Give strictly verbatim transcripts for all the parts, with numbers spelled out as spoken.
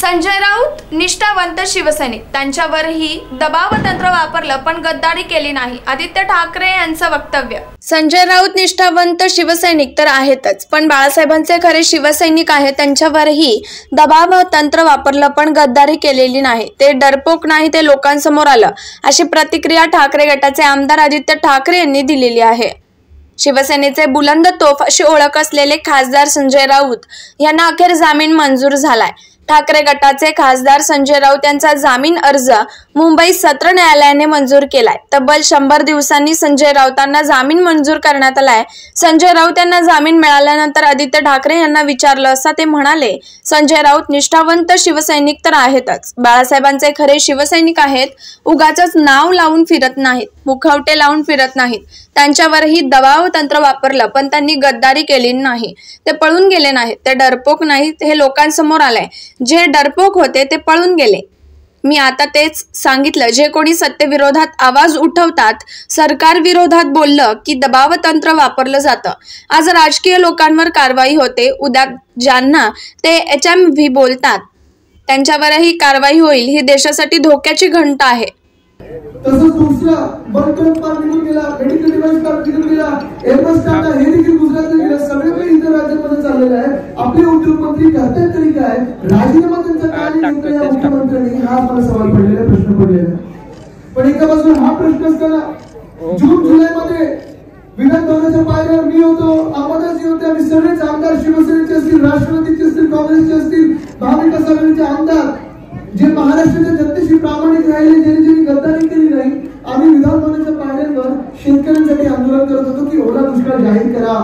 संजय राऊत निष्ठावंत शिवसैनिक, त्यांच्यावरही दबाव तंत्र वापरलं पण गद्दारी केली नाही, आदित्य ठाकरे यांचं वक्तव्य। संजय राऊत निष्ठावंत शिवसैनिक तर आहेतच, पण बाळासाहेबांचे खरे शिवसैनिक आहेत, त्यांच्यावरही दबाव तंत्र वापरलं पण गद्दारी केलेली नाही, ते डरपोक नाही, ते लोकांसमोर आलं, अशी प्रतिक्रिया ठाकरे गटाचे आमदार आदित्य ठाकरे यांनी दिलेली आहे। शिवसेनेचे बुलंद तोफ अशी ओळख असलेले खासदार संजय राऊत यांना अखेर जामीन मंजूर झालाय। ठाकरे गटाचे खासदार संजय राऊत यांचा जामीन अर्ज मुंबई सत्र न्यायालयाने मंजूर केलाय। तब्बल शंभर दिवसांनी संजय राऊतांना जामीन मंजूर करण्यात आलाय। संजय राऊत यांना जामीन मिळाल्यानंतर आदित्य ठाकरे यांना विचारलं असता ते म्हणाले, संजय राऊत निष्ठावंत शिवसैनिक तर आहेतच, बाळासाहेबांचे खरे शिवसैनिक आहेत, उगाचच नाव लावून फिरत नाहीत, मुखवटे लावून फिरत नाहीत, त्यांच्यावरही दबाव तंत्र वापरलं पण त्यांनी गद्दारी केली नाही, ते पळून गेले नाहीत, ते डरपोक नाहीत, हे लोकांसमोर आलंय, जे डरपोक होते ते पळून गेले। मी आता तेच सांगितलं, जे कोणी सत्तेविरोधात आवाज उठवतात, सरकार विरोधात बोललं की दबाव तंत्र वापरलं जातं। आज राजकीय लोकांवर कारवाई होते, उद्या ज्यांना ते एच एम व्ही बोलतात त्यांच्यावरही कारवाई होईल, ही देशासाठी धोक्याची घंटा आहे। तसंच दुसरा बंकर पार निघून गेला, मेडिकल डिव्हाइस पार निघून गेला, एअरबस टाटा हे देखील गुजरातला गेला, सगळे काही इतर राज्यांमध्ये चाललेलं आहे। आपले उद्योगमंत्री करतात तरी काय, राजीनामा त्यांचा का नाही घेतला या मुख्यमंत्र्यांनी, हा मला सवाल पडलेला, प्रश्न पडलेला। पण एका बाजूला हा प्रश्न असताना जून जुलै मध्ये विधान भवनाच्या पायऱ्यावर मी होतो, अहमदाजी होते, आम्ही सगळेच आमदार शिवसेनेचे असतील, राष्ट्रवादीचे असतील, काँग्रेसचे असतील, महाविकास आघाडीचे आमदार जे महाराष्ट्राच्या जनतेशी प्रामाणिक राहिले, ज्यांनी ज्यांनी गद्दारी केली नाही, आम्ही विधान भवनाच्या पायऱ्यांवर शेतकऱ्यांसाठी आंदोलन करत होतो की ओला दुष्काळ जाहीर करा।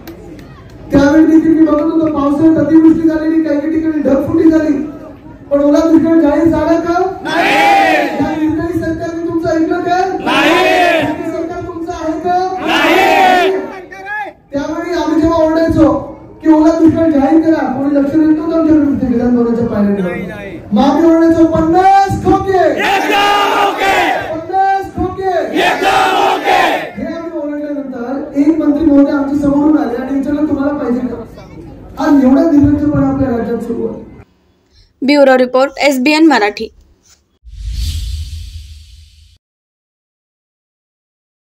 त्यावेळी देखील मी बघत होतो पावसाळ्यात अतिवृष्टी झालेली, काही ठिकाणी ढगफुटी झाली, पण ओला दुष्काळ जाहीर झाला का? नाही। निर्णय सरकारने तुमचं ऐकलं का? नाही। सरकार तुमचं आहे का? नाही। त्यावेळी आम्ही जेव्हा ओरडायचो की ओला दुष्काळ जाहीर करा, कोणी लक्ष देत नव्हतं आमच्या विरुद्ध विधान भवनाच्या पायऱ्यांवर। मागे ओरडायचो पन्नास खोके, पन्नास खोके, हे आम्ही ओरडल्यानंतर एक मंत्री महोदय आमच्या समोरून आले आणि विचारलं, तुम्हाला पाहिजे का? आज एवढा निर्लज्जपणा आपल्या राज्यात सुरू आहे। Bureau report, S B N Marathi.